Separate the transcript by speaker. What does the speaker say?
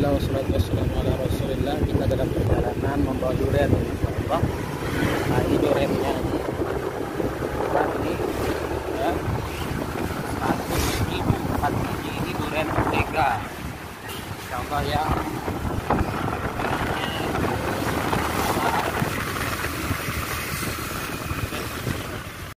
Speaker 1: Alhamdulillah wassalatu wassalamu ala Rasulillah. Kita dalam perjalanan membawa durian, insyaallah. Nah, ini duriannya ini. Nah, ini ya. 100 ribu, 4 biji ini durian mentega. Insyaallah ya.